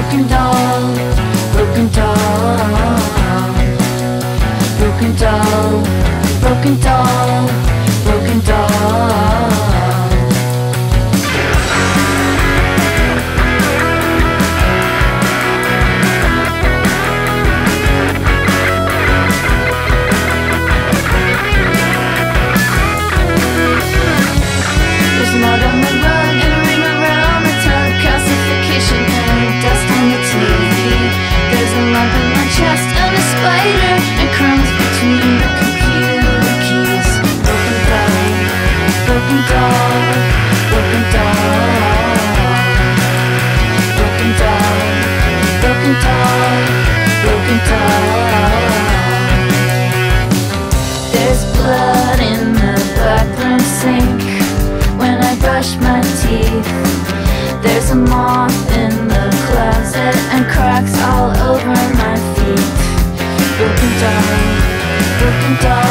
broken doll, broken doll, broken doll, broken doll, broken doll. There's mud on the rug and a ring around the tub, calcification and dust on the TV. There's a lump in my chest and a spider and crumbs between the computer keys. Broken doll, broken doll, broken doll, broken doll, broken doll, broken doll. There's blood in the bathroom sink when I brush my teeth. There's a moth in the closet and cracks all over my feet. Broken doll, broken doll.